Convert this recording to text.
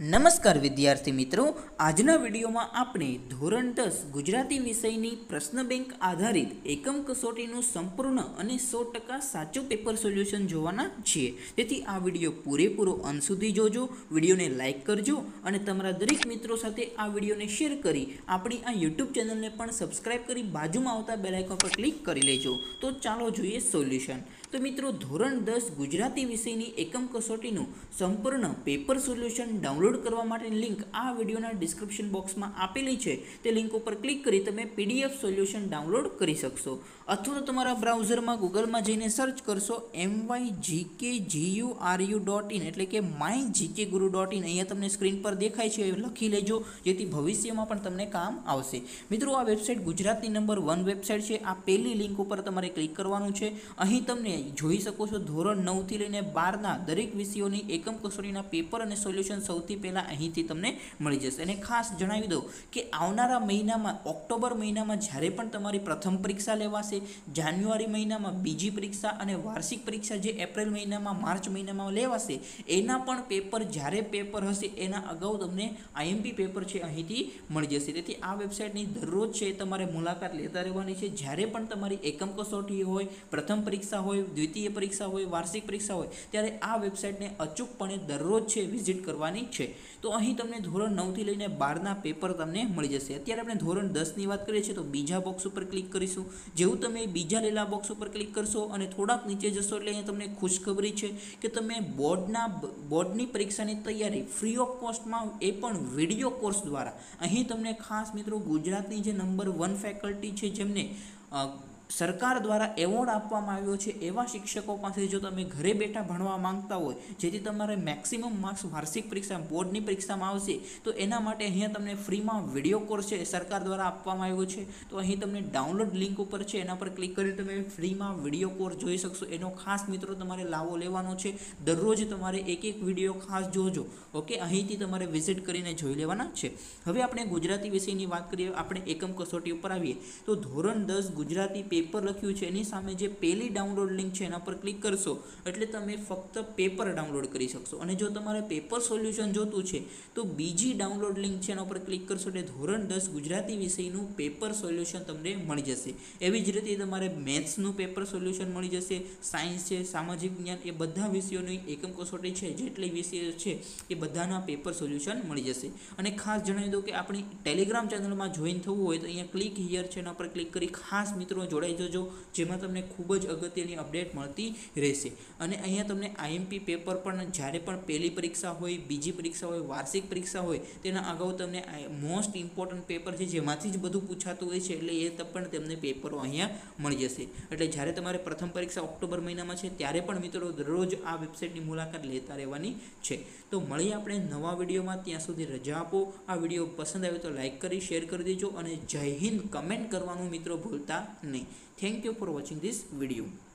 નમસ્કાર વિદ્યાર્થી મિત્રો, આજના વિડીયોમાં આપણે ધોરણ 10 ગુજરાતી વિષયની પ્રશ્ન બેંક આધારિત એકમ કસોટીનું સંપૂર્ણ અને 100% સાચું પેપર સોલ્યુશન જોવાના છીએ। તેથી આ વિડીયો પૂરેપૂરો અંત સુધી જોજો, વિડીયોને લાઇક કરજો અને તમારા દરેક મિત્રો સાથે આ વિડીયોને શેર કરી આપણી આ યુટ્યુબ ચેનલને પણ સબસ્ક્રાઇબ કરી બાજુમાં આવતા બેલ આઇકોન પર ક્લિક કરી લેજો। તો ચાલો જોઈએ સોલ્યુશન। તો મિત્રો, ધોરણ 10 ગુજરાતી વિષયની એકમ કસોટીનું સંપૂર્ણ પેપર સોલ્યુશન ડાઉનલોડ કરવા માટેની લિંક આ વિડીયોના ડિસ્ક્રિપ્શન બોક્સમાં આપેલી છે। તે લિંક ઉપર ક્લિક કરી તમે પીડીએફ સોલ્યુશન ડાઉનલોડ કરી શકશો, અથવા તો તમારા બ્રાઉઝરમાં ગૂગલમાં jઈને સર્ચ કરશો mygkguru.in એટલે કે mygkguru.in। અહીંયા તમને સ્ક્રીન પર દેખાય છે, લખી લેજો જેથી ભવિષ્યમાં પણ તમને કામ આવશે। મિત્રો, આ વેબસાઇટ ગુજરાતની નંબર 1 વેબસાઇટ છે। આ પહેલી લિંક ઉપર તમારે ક્લિક કરવાનું છે। અહીં તમને જોઈ શકો છો ધોરણ 9 થી લઈને 12ના દરેક વિષયોની એકમ કસોટીના પેપર અને સોલ્યુશન સૌથી પહેલાં અહીંથી તમને મળી જશે। અને ખાસ જણાવી દઉં કે આવનારા મહિનામાં ઓક્ટોબર મહિનામાં જ્યારે પણ તમારી પ્રથમ પરીક્ષા લેવાશે, જાન્યુઆરી મહિનામાં બીજી પરીક્ષા અને વાર્ષિક પરીક્ષા જે એપ્રિલ મહિનામાં માર્ચ મહિનામાં લેવાશે, એના પણ પેપર જ્યારે પેપર હશે એના અગાઉ તમને આઈએમપી પેપર છે અહીંથી મળી જશે। તેથી આ વેબસાઇટની દરરોજ છે તમારે મુલાકાત લેતા રહેવાની છે। જ્યારે પણ તમારી એકમ કસોટી હોય, પ્રથમ પરીક્ષા હોય, દ્વિતીય પરીક્ષા હોય, વાર્ષિક પરીક્ષા હોય, ત્યારે આ વેબસાઇટને અચૂકપણે દરરોજ છે વિઝિટ કરવાની છે। તો અહીં તમને ધોરણ 9 થી લઈને 12ના પેપર તમને મળી જશે। અત્યારે આપણે ધોરણ 10ની વાત કરીએ છીએ તો બીજા બોક્સ ઉપર ક્લિક કરીશું। જેવું તમે બીજા લીલા બોક્સ ઉપર ક્લિક કરશો અને થોડાક નીચે જશો એટલે અહીંયા તમને ખુશખબરી છે કે તમે બોર્ડની પરીક્ષાની તૈયારી ફ્રી ઓફ કોસ્ટમાં, એ પણ વિડીયો કોર્સ દ્વારા, અહીં તમને ખાસ મિત્રો ગુજરાતની જે નંબર 1 ફેકલ્ટી છે જેમને સરકાર દ્વારા એવોર્ડ આપવામાં આવ્યો છે, એવા શિક્ષકો પાસે જો તમે ઘરે બેઠા ભણવા માંગતા હોય જેથી તમારે મેક્સિમમ માર્ક્સ વાર્ષિક પરીક્ષા બોર્ડની પરીક્ષામાં આવશે, તો એના માટે અહીંયા તમને ફ્રીમાં વિડીયો કોર્સ છે સરકાર દ્વારા આપવામાં આવ્યો છે। તો અહીં તમને ડાઉનલોડ લિંક ઉપર છે એના પર ક્લિક કરી તમે ફ્રીમાં વિડીયો કોર્સ જોઈ શકશો। એનો ખાસ મિત્રો તમારે લાવો લેવાનો છે, દરરોજ તમારે એક વિડીયો ખાસ જોજો, ઓકે। અહીંથી તમારે વિઝિટ કરીને જોઈ લેવાના છે। હવે આપણે ગુજરાતી વિષયની વાત કરીએ, આપણે એકમ કસોટી ઉપર આવીએ તો ધોરણ 10 ગુજરાતી પેપર લખ્યું છે એની સામે જે પહેલી ડાઉનલોડ લિંક છે એના પર ક્લિક કરશો એટલે તમે ફક્ત પેપર ડાઉનલોડ કરી શકશો। અને જો તમારે પેપર સોલ્યુશન જોતું છે તો બીજી ડાઉનલોડ લિંક છે એના પર ક્લિક કરશો એટલે ધોરણ 10 ગુજરાતી વિષયનું પેપર સોલ્યુશન તમને મળી જશે। એવી જ રીતે તમારે મેથ્સનું પેપર સોલ્યુશન મળી જશે, સાયન્સ છે, સામાજિક વિજ્ઞાન, એ બધા વિષયોની એકમ કસોટી છે, જેટલી વિષયો છે એ બધાના પેપર સોલ્યુશન મળી જશે। અને ખાસ જણાવી દઉં કે આપણી ટેલિગ્રામ ચેનલમાં જોઈન થવું હોય તો અહીંયા ક્લિક હિયર છે એના પર ક્લિક કરી ખાસ મિત્રો જોડાઈ જજો, જેમાં તમને ખૂબ જ અગત્યની અપડેટ મળતી રહેશે। અને અહીંયા તમને આઈએમપી પેપર પણ જ્યારે પણ પહેલી પરીક્ષા હોય, બીજી પરીક્ષા હોય, વાર્ષિક પરીક્ષા હોય, તેના અગાઉ તમને મોસ્ટ ઇમ્પોર્ટન્ટ પેપર છે જેમાંથી જ બધું પૂછાતું હોય છે એટલે એ પણ તેમને પેપરો અહીંયા મળી જશે। એટલે જ્યારે તમારે પ્રથમ પરીક્ષા ઓક્ટોબર મહિનામાં છે ત્યારે પણ મિત્રો દરરોજ આ વેબસાઇટની મુલાકાત લેતા રહેવાની છે। તો મળીએ આપણે નવા વિડીયોમાં, ત્યાં સુધી રજા આપો। આ વિડીયો પસંદ આવ્યો તો લાઇક કરી શેર કરી દેજો અને જય હિન્દ કમેન્ટ કરવાનું મિત્રો ભૂલતા નહીં। Thank you for watching this video.